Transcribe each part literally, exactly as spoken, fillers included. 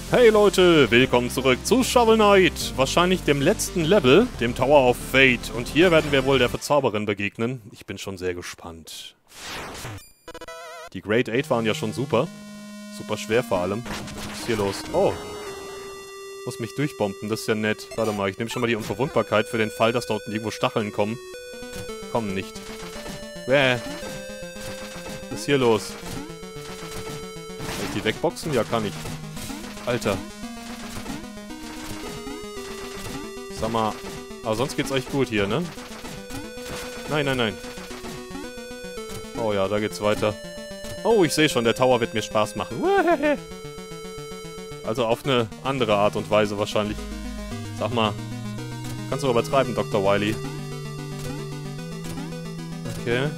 Hey Leute, willkommen zurück zu Shovel Knight. Wahrscheinlich dem letzten Level, dem Tower of Fate. Und hier werden wir wohl der Verzauberin begegnen. Ich bin schon sehr gespannt. Die Great Eight waren ja schon super. Super schwer vor allem. Was ist hier los? Oh. Muss mich durchbomben, das ist ja nett. Warte mal, ich nehme schon mal die Unverwundbarkeit für den Fall, dass da unten irgendwo Stacheln kommen. Kommen nicht. Bäh. Was ist hier los? Kann ich die wegboxen? Ja, kann ich. Alter. Sag mal. Aber sonst geht's euch gut hier, ne? Nein, nein, nein. Oh ja, da geht's weiter. Oh, ich sehe schon, der Tower wird mir Spaß machen. Also auf eine andere Art und Weise wahrscheinlich. Sag mal. Kannst du übertreiben, Doktor Wily. Okay.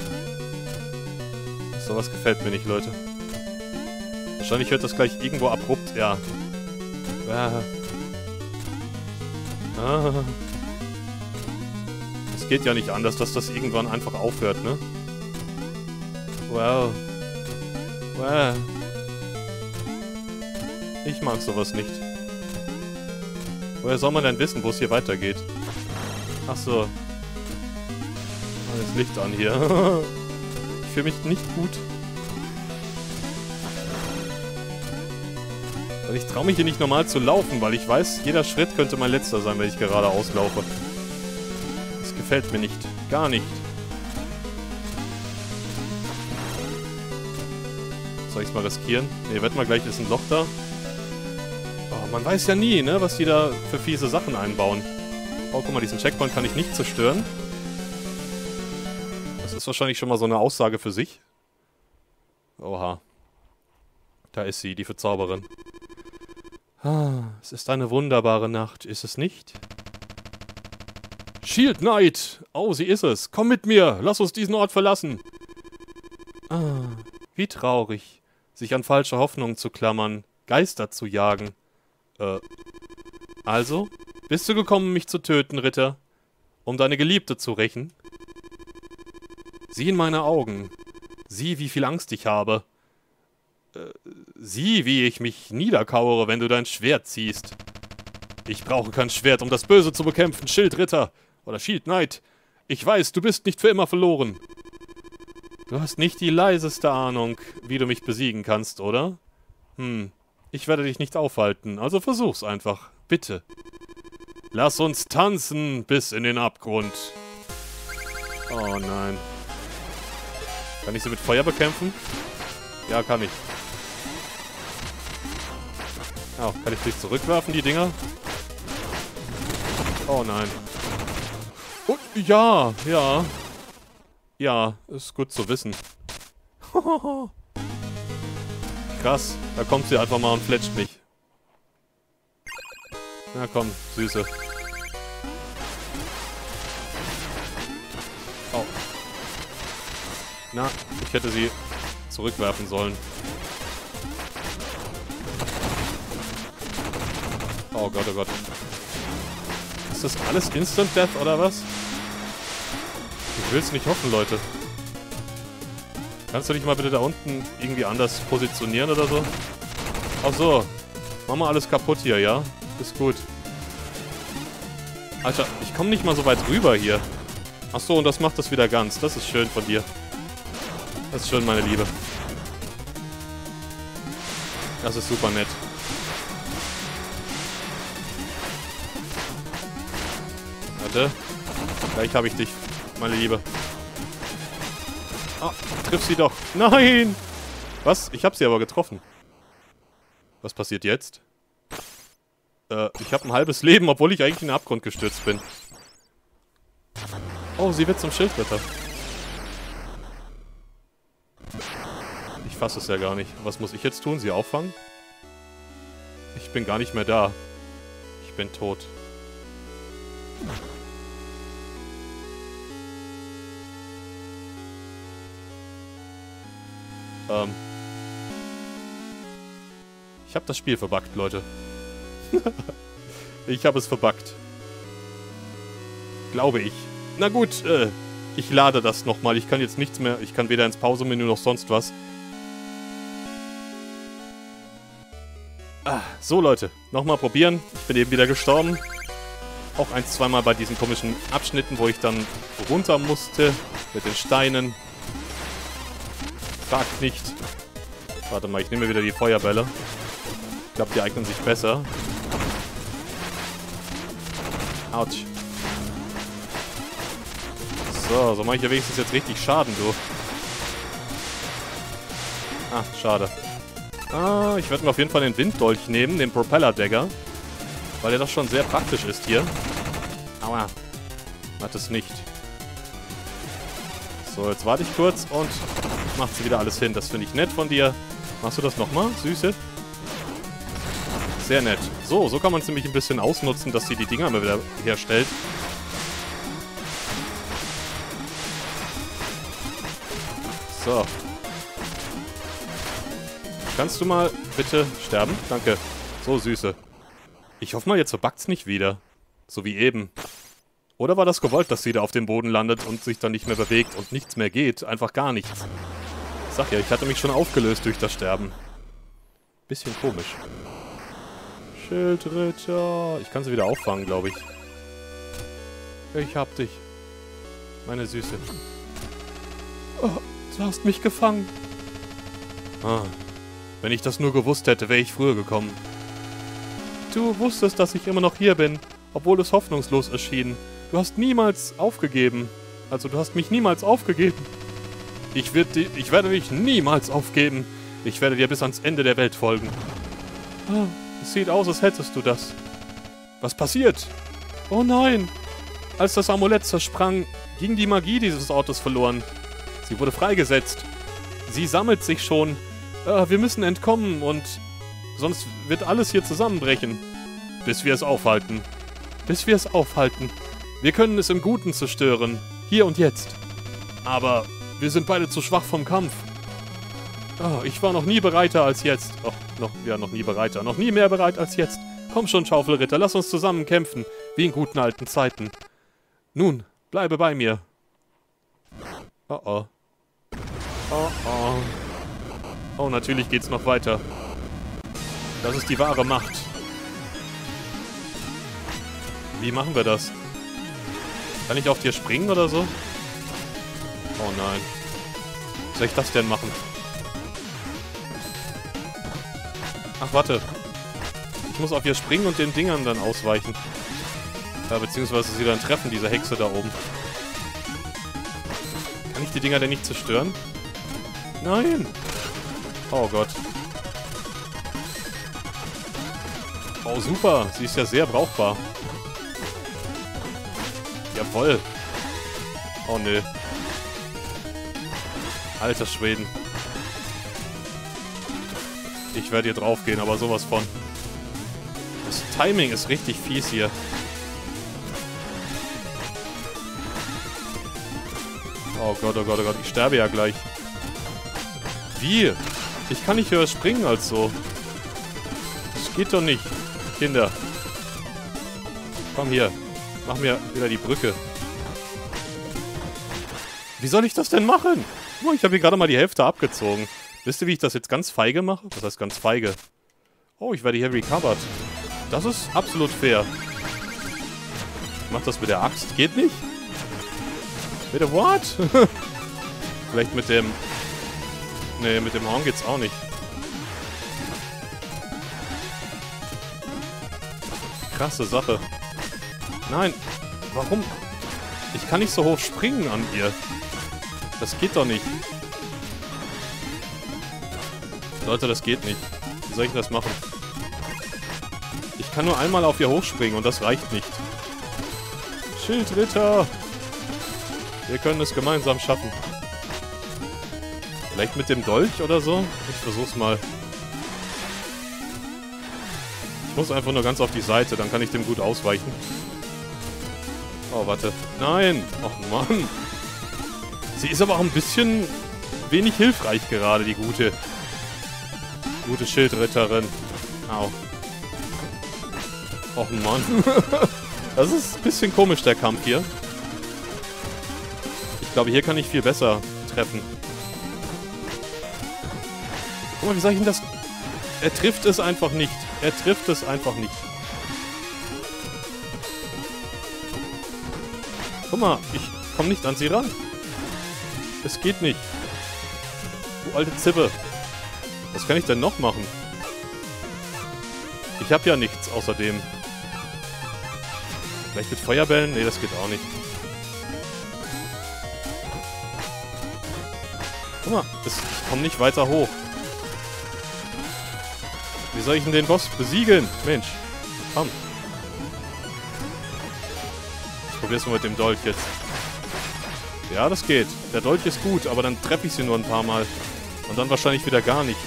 Sowas gefällt mir nicht, Leute. Wahrscheinlich hört das gleich irgendwo abrupt, ja. Ah. Ah. Es geht ja nicht anders, dass das irgendwann einfach aufhört, ne? Wow. Wow. Ich mag sowas nicht. Woher soll man denn wissen, wo es hier weitergeht? Ach so. Alles Licht an hier. Ich fühle mich nicht gut. Ich traue mich hier nicht normal zu laufen, weil ich weiß, jeder Schritt könnte mein letzter sein, wenn ich geradeaus laufe. Das gefällt mir nicht. Gar nicht. Soll ich es mal riskieren? Ne, wette mal, gleich ist ein Loch da. Oh, man weiß ja nie, ne, was die da für fiese Sachen einbauen. Oh, guck mal, diesen Checkpoint kann ich nicht zerstören. Das ist wahrscheinlich schon mal so eine Aussage für sich. Oha. Da ist sie, die Verzauberin. Ah, es ist eine wunderbare Nacht, ist es nicht? Shield Knight! Oh, sie ist es! Komm mit mir! Lass uns diesen Ort verlassen! Ah, wie traurig, sich an falsche Hoffnungen zu klammern, Geister zu jagen. Äh, also? Bist du gekommen, mich zu töten, Ritter? Um deine Geliebte zu rächen? Sieh in meine Augen. Sieh, wie viel Angst ich habe. Sieh, wie ich mich niederkauere, wenn du dein Schwert ziehst. Ich brauche kein Schwert, um das Böse zu bekämpfen, Schildritter. Oder Shield Knight. Ich weiß, du bist nicht für immer verloren. Du hast nicht die leiseste Ahnung, wie du mich besiegen kannst, oder? Hm, ich werde dich nicht aufhalten, also versuch's einfach. Bitte. Lass uns tanzen bis in den Abgrund. Oh nein. Kann ich sie mit Feuer bekämpfen? Ja, kann ich. Oh, kann ich dich zurückwerfen, die Dinger? Oh nein. Oh, ja, ja. Ja, ist gut zu wissen. Krass, da kommt sie einfach mal und fletscht mich. Na komm, Süße. Oh. Na, ich hätte sie zurückwerfen sollen. Oh Gott, oh Gott. Ist das alles Instant Death oder was? Ich will's nicht hoffen, Leute. Kannst du dich mal bitte da unten irgendwie anders positionieren oder so? Ach so. Mach mal alles kaputt hier, ja? Ist gut. Alter, ich komme nicht mal so weit rüber hier. Ach so, und das macht das wieder ganz. Das ist schön von dir. Das ist schön, meine Liebe. Das ist super nett. Warte. Gleich habe ich dich, meine Liebe. Ah, triff sie doch. Nein! Was? Ich habe sie aber getroffen. Was passiert jetzt? Äh, ich habe ein halbes Leben, obwohl ich eigentlich in den Abgrund gestürzt bin. Oh, sie wird zum Schildritter. Ich fasse es ja gar nicht. Was muss ich jetzt tun? Sie auffangen? Ich bin gar nicht mehr da. Ich bin tot. Ähm. Ich habe das Spiel verbuggt, Leute. Ich habe es verbuggt. Glaube ich. Na gut, äh, ich lade das nochmal. Ich kann jetzt nichts mehr. Ich kann weder ins Pausemenü noch sonst was. Ah, so, Leute. Nochmal probieren. Ich bin eben wieder gestorben. Auch ein, zweimal bei diesen komischen Abschnitten, wo ich dann runter musste. Mit den Steinen. Fragt nicht. Warte mal, ich nehme wieder die Feuerbälle. Ich glaube, die eignen sich besser. Autsch. So, so mache ich ja wenigstens jetzt richtig Schaden, du. Ah, schade. Ah, ich werde mir auf jeden Fall den Winddolch nehmen, den Propeller-Dagger. Weil der doch schon sehr praktisch ist hier. Aua. Hat es nicht. So, jetzt warte ich kurz und macht sie wieder alles hin. Das finde ich nett von dir. Machst du das nochmal, Süße? Sehr nett. So, so kann man es nämlich ein bisschen ausnutzen, dass sie die Dinger immer wieder herstellt. So. Kannst du mal bitte sterben? Danke. So, Süße. Ich hoffe mal, jetzt verbugt's nicht wieder. So wie eben. Oder war das gewollt, dass sie da auf dem Boden landet und sich dann nicht mehr bewegt und nichts mehr geht? Einfach gar nichts. Ich sag ja, ich hatte mich schon aufgelöst durch das Sterben. Bisschen komisch. Schildritter. Ich kann sie wieder auffangen, glaube ich. Ich hab dich. Meine Süße. Oh, du hast mich gefangen. Ah. Wenn ich das nur gewusst hätte, wäre ich früher gekommen. Du wusstest, dass ich immer noch hier bin, obwohl es hoffnungslos erschien. Du hast niemals aufgegeben. Also, du hast mich niemals aufgegeben. Ich, werd di- ich werde dich niemals aufgeben. Ich werde dir bis ans Ende der Welt folgen. Ah, es sieht aus, als hättest du das. Was passiert? Oh nein! Als das Amulett zersprang, ging die Magie dieses Ortes verloren. Sie wurde freigesetzt. Sie sammelt sich schon. Ah, wir müssen entkommen und sonst wird alles hier zusammenbrechen. Bis wir es aufhalten. Bis wir es aufhalten. Wir können es im Guten zerstören. Hier und jetzt. Aber wir sind beide zu schwach vom Kampf. Oh, ich war noch nie bereiter als jetzt. Oh, noch, ja, noch nie bereiter. Noch nie mehr bereit als jetzt. Komm schon, Schaufelritter, lass uns zusammen kämpfen. Wie in guten alten Zeiten. Nun, bleibe bei mir. Oh oh. Oh oh. Oh, natürlich geht's noch weiter. Das ist die wahre Macht. Wie machen wir das? Kann ich auf dir springen oder so? Oh nein. Was soll ich das denn machen? Ach, warte. Ich muss auf ihr springen und den Dingern dann ausweichen. Ja, beziehungsweise sie dann treffen, diese Hexe da oben. Kann ich die Dinger denn nicht zerstören? Nein! Oh Gott. Oh, super. Sie ist ja sehr brauchbar. Jawoll. Oh, nö. Alter Schweden. Ich werde hier draufgehen, aber sowas von. Das Timing ist richtig fies hier. Oh Gott, oh Gott, oh Gott. Ich sterbe ja gleich. Wie? Ich kann nicht höher springen als so. Das geht doch nicht. Kinder. Komm hier. Mach mir wieder die Brücke. Wie soll ich das denn machen? Oh, ich habe hier gerade mal die Hälfte abgezogen. Wisst ihr, wie ich das jetzt ganz feige mache? Das heißt ganz feige. Oh, ich werde hier recovered. Das ist absolut fair. Ich mach das mit der Axt. Geht nicht? Mit der what? Vielleicht mit dem... Nee, mit dem Horn geht's auch nicht. Krasse Sache. Nein. Warum? Ich kann nicht so hoch springen an ihr. Das geht doch nicht. Leute, das geht nicht. Wie soll ich das machen? Ich kann nur einmal auf ihr hochspringen und das reicht nicht. Schildritter! Wir können es gemeinsam schaffen. Vielleicht mit dem Dolch oder so? Ich versuch's mal. Ich muss einfach nur ganz auf die Seite, dann kann ich dem gut ausweichen. Oh, warte. Nein! Och, Mann! Sie ist aber auch ein bisschen wenig hilfreich gerade, die gute... Gute Schildritterin. Au. Och, Mann. Das ist ein bisschen komisch, der Kampf hier. Ich glaube, hier kann ich viel besser treffen. Guck mal, wie soll ich denn das... Er trifft es einfach nicht. Er trifft es einfach nicht. Guck mal, ich komme nicht an sie ran. Es geht nicht. Du alte Zibbe. Was kann ich denn noch machen? Ich habe ja nichts außerdem. Vielleicht mit Feuerbällen? Nee, das geht auch nicht. Guck mal, das, ich komme nicht weiter hoch. Wie soll ich denn den Boss besiegen? Mensch, komm. Ich probier's mal mit dem Dolch jetzt. Ja, das geht. Der Dolch ist gut, aber dann treffe ich sie nur ein paar Mal. Und dann wahrscheinlich wieder gar nicht.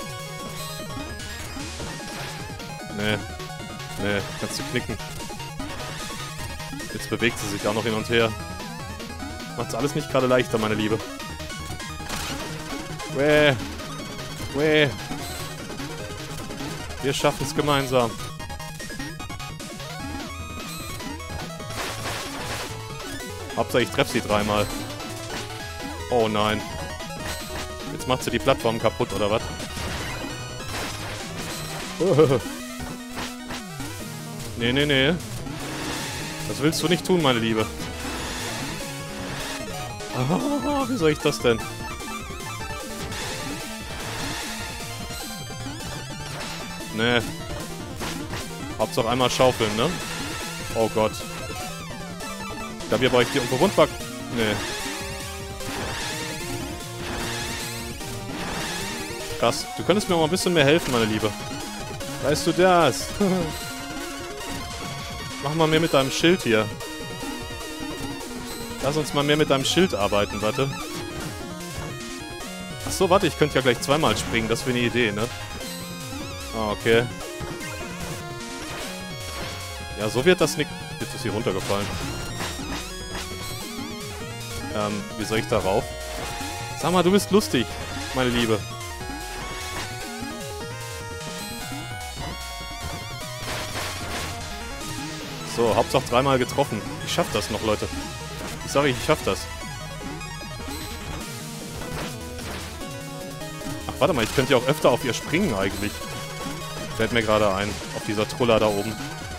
Nee. Nee, kannst du knicken. Jetzt bewegt sie sich auch noch hin und her. Macht's alles nicht gerade leichter, meine Liebe. Wäh. Wäh. Wir schaffen es gemeinsam. Hauptsache ich treffe sie dreimal. Oh nein. Jetzt macht sie die Plattform kaputt, oder was? Nee, nee, nee. Das willst du nicht tun, meine Liebe. Ah, wie soll ich das denn? Nee. Hauptsache einmal schaufeln, ne? Oh Gott. Ich glaube, hier brauche ich die irgendwo rundback. Nee. Krass. Du könntest mir auch mal ein bisschen mehr helfen, meine Liebe. Weißt du das? Mach mal mehr mit deinem Schild hier. Lass uns mal mehr mit deinem Schild arbeiten, warte. Achso, warte, ich könnte ja gleich zweimal springen. Das wäre eine Idee, ne? Ah, okay. Ja, so wird das nicht... Jetzt ist hier runtergefallen. Ähm, wie soll ich da rauf? Sag mal, du bist lustig, meine Liebe. So, Hauptsache dreimal getroffen. Ich schaff das noch, Leute. Ich sage, ich schaff das. Ach, warte mal, ich könnte ja auch öfter auf ihr springen eigentlich. Fällt mir gerade ein. Auf dieser Truller da oben.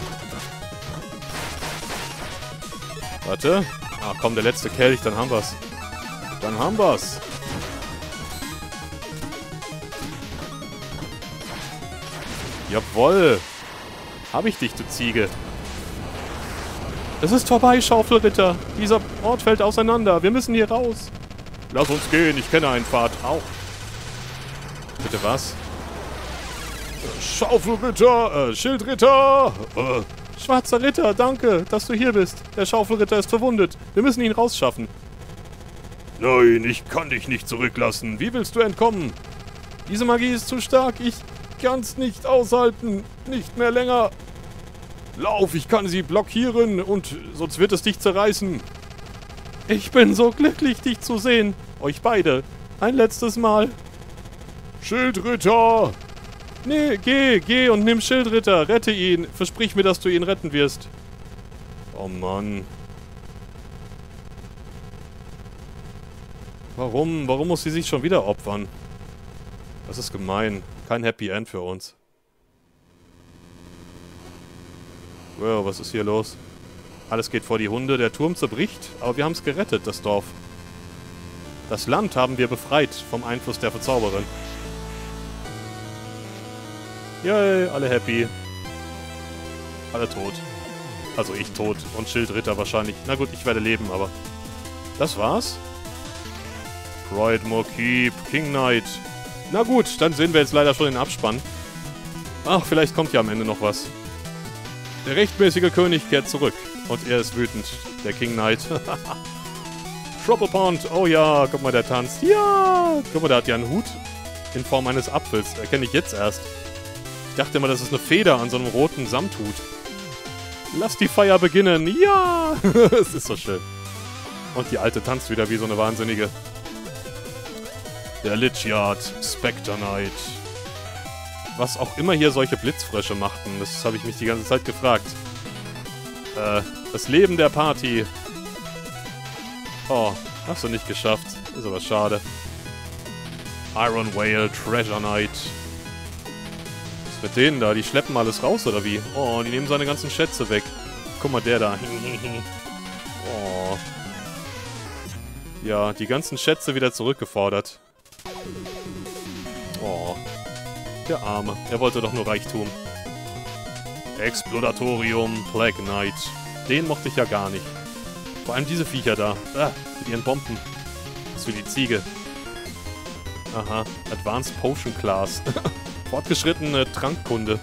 Warte. Ah, komm, der letzte Kelch, dann haben wir's. Dann haben wir's. Jawoll. Hab ich dich, du Ziege. Es ist vorbei, Schaufelritter. Dieser Ort fällt auseinander. Wir müssen hier raus. Lass uns gehen, ich kenne einen Pfad. Au. Bitte was? Schaufelritter, äh, Schildritter. Äh. Schwarzer Ritter, danke, dass du hier bist. Der Schaufelritter ist verwundet. Wir müssen ihn rausschaffen. Nein, ich kann dich nicht zurücklassen. Wie willst du entkommen? Diese Magie ist zu stark. Ich kann's nicht aushalten. Nicht mehr länger. Lauf, ich kann sie blockieren und sonst wird es dich zerreißen. Ich bin so glücklich, dich zu sehen. Euch beide. Ein letztes Mal. Schildritter! Nee, geh, geh und nimm Schildritter. Rette ihn. Versprich mir, dass du ihn retten wirst. Oh Mann. Warum? Warum muss sie sich schon wieder opfern? Das ist gemein. Kein Happy End für uns. Wow, was ist hier los? Alles geht vor die Hunde, der Turm zerbricht, aber wir haben es gerettet, das Dorf. Das Land haben wir befreit vom Einfluss der Verzauberin. Yay, alle happy. Alle tot. Also ich tot und Schildritter wahrscheinlich. Na gut, ich werde leben, aber... Das war's? Proudmoore Keep, King Knight. Na gut, dann sehen wir jetzt leider schon den Abspann. Ach, vielleicht kommt ja am Ende noch was. Der rechtmäßige König kehrt zurück. Und er ist wütend. Der King Knight. Trouble Pond. Oh ja, guck mal, der tanzt. Ja! Guck mal, der hat ja einen Hut in Form eines Apfels. Erkenne ich jetzt erst. Ich dachte immer, das ist eine Feder an so einem roten Samthut. Lass die Feier beginnen. Ja! Es ist so schön. Und die Alte tanzt wieder wie so eine Wahnsinnige. Der Lichyard Spectre Knight. Was auch immer hier solche Blitzfrösche machten, das habe ich mich die ganze Zeit gefragt. Äh, das Leben der Party. Oh, hast du nicht geschafft. Ist aber schade. Iron Whale Treasure Knight. Mit denen da, die schleppen alles raus, oder wie? Oh, die nehmen seine ganzen Schätze weg. Guck mal, der da. Oh. Ja, die ganzen Schätze wieder zurückgefordert. Oh. Der Arme. Er wollte doch nur Reichtum. Explodatorium, Plague Knight. Den mochte ich ja gar nicht. Vor allem diese Viecher da. Ah, mit ihren Bomben. Das ist für die Ziege. Aha. Advanced Potion Class. Fortgeschrittene Trankkunde.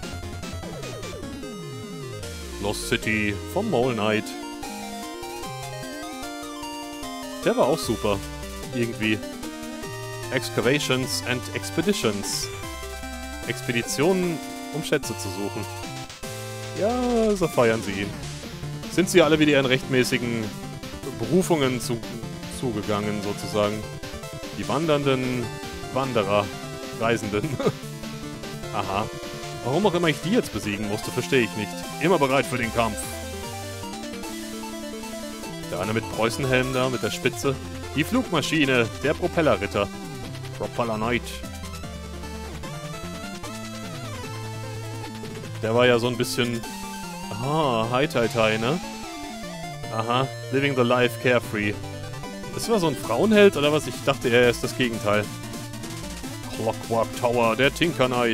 Lost City vom Mole Knight. Der war auch super. Irgendwie. Excavations and Expeditions. Expeditionen, um Schätze zu suchen. Ja, so feiern sie ihn. Sind sie alle wieder ihren rechtmäßigen Berufungen zu, zugegangen, sozusagen. Die wandernden Wanderer, Reisenden. Aha. Warum auch immer ich die jetzt besiegen musste, verstehe ich nicht. Immer bereit für den Kampf. Der eine mit Preußenhelm da, mit der Spitze. Die Flugmaschine, der Propellerritter. Propeller Knight. Der war ja so ein bisschen... Aha, hi tai tai, ne? Aha, living the life carefree. Das war so ein Frauenheld, oder was? Ich dachte, er ist das Gegenteil. Clockwork Tower, der Tinker Knight.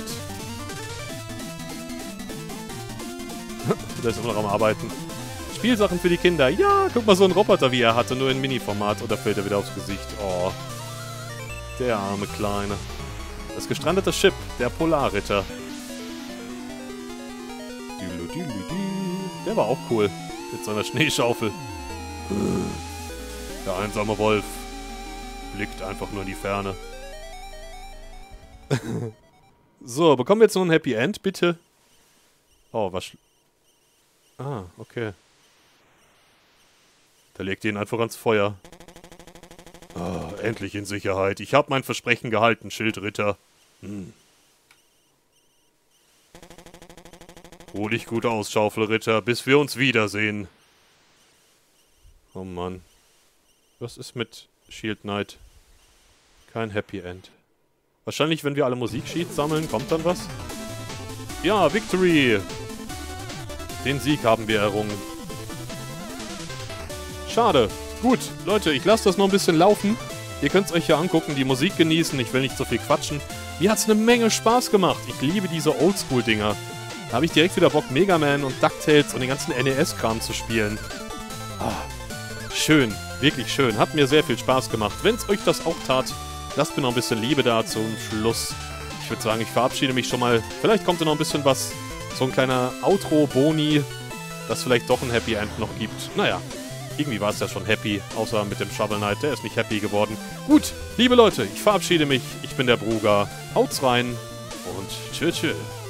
Der ist immer noch am Arbeiten. Spielsachen für die Kinder. Ja, guck mal, so ein Roboter, wie er hatte, nur in Mini-Format. Oder fällt er wieder aufs Gesicht? Oh. Der arme Kleine. Das gestrandete Schiff, der Polarritter. Der war auch cool. Mit seiner Schneeschaufel. Der einsame Wolf blickt einfach nur in die Ferne. So, bekommen wir jetzt noch ein Happy End, bitte? Oh, was... Ah, okay. Der legt ihn einfach ans Feuer. Oh, endlich in Sicherheit. Ich habe mein Versprechen gehalten, Schildritter. Hm. Ruh dich gut aus, Schaufelritter, bis wir uns wiedersehen. Oh Mann. Was ist mit Shield Knight? Kein Happy End. Wahrscheinlich, wenn wir alle Musiksheets sammeln, kommt dann was? Ja, Victory! Den Sieg haben wir errungen. Schade. Gut, Leute, ich lasse das noch ein bisschen laufen. Ihr könnt es euch ja angucken, die Musik genießen. Ich will nicht so viel quatschen. Mir hat es eine Menge Spaß gemacht. Ich liebe diese Oldschool-Dinger. Da habe ich direkt wieder Bock, Mega Man und DuckTales und den ganzen N E S-Kram zu spielen. Ah, schön, wirklich schön. Hat mir sehr viel Spaß gemacht. Wenn es euch das auch tat, lasst mir noch ein bisschen Liebe da zum Schluss. Ich würde sagen, ich verabschiede mich schon mal. Vielleicht kommt da noch ein bisschen was. So ein kleiner Outro-Boni, das vielleicht doch ein Happy End noch gibt. Naja, irgendwie war es ja schon happy, außer mit dem Shovel Knight, der ist nicht happy geworden. Gut, liebe Leute, ich verabschiede mich. Ich bin der Bruger. Haut's rein und tschö tschö.